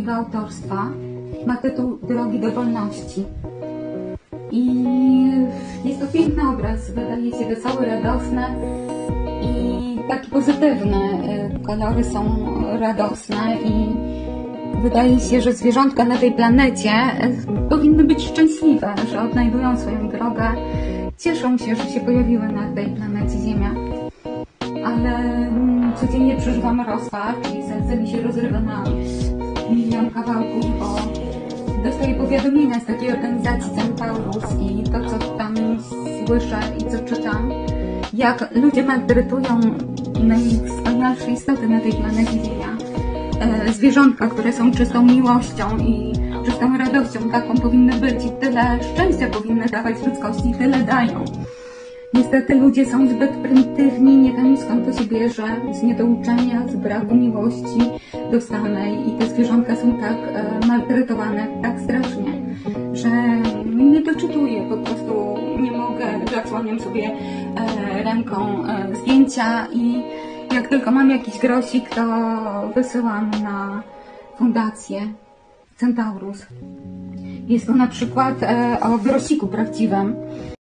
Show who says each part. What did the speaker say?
Speaker 1: mojego autorstwa. Ma tytuł Drogi do wolności. I jest to piękny obraz, wydaje się wesoły, radosny i taki pozytywny. Kolory są radosne i wydaje się, że zwierzątka na tej planecie powinny być szczęśliwe, że odnajdują swoją drogę. Cieszą się, że się pojawiły na tej planecie Ziemia. Ale codziennie przeżywamy rozpacz i serce mi się rozrywa na milion kawałków, bo dostaję powiadomienia z takiej organizacji Centaurus i to, co tam słyszę i co czytam, jak ludzie maltretują najwspanialsze istoty na tej planecie Ziemia. Zwierzątka, które są czystą miłością i czystą radością, taką powinny być i tyle szczęścia powinny dawać ludzkości, tyle dają. Niestety ludzie są zbyt prymitywni, nie wiem skąd to się bierze, z niedouczenia, z braku miłości dostanej i te zwierzątka są tak maltretowane, tak strasznie, że nie doczytuję, po prostu nie mogę, zasłaniam sobie ręką zdjęcia i jak tylko mam jakiś grosik, to wysyłam na fundację Centaurus. Jest to na przykład o grosiku prawdziwym.